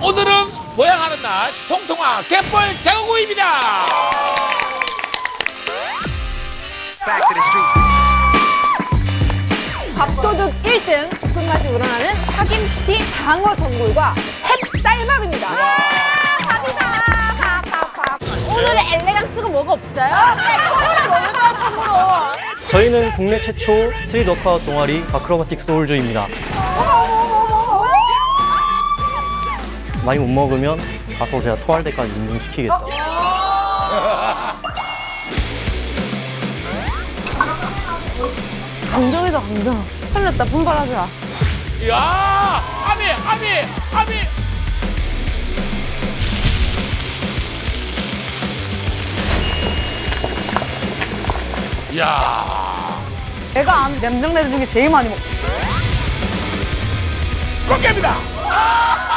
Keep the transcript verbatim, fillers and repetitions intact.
오늘은 모양하는 날 통통한 갯벌 장어구이입니다. 밥도둑 일 등 볶음맛이 우러나는 파김치 장어 전골과 햇쌀밥입니다. 밥이다. 밥, 밥, 밥. 오늘의 엘레강스가 뭐가 없어요? 콩으로 먹을까요, 콩으로? 저희는 국내 최초 스트릿 워크아웃 동아리 아크로바틱 소울즈입니다. 많이 못 먹으면 가서 제가 토할 때까지 운동시키겠다. 강정이다, 강정. 흘렸다, 분발하자. 이야, 아미, 아미, 아미. 이야. 내가 아는 냄장내들 중에 제일 많이 먹지. 꽃게입니다.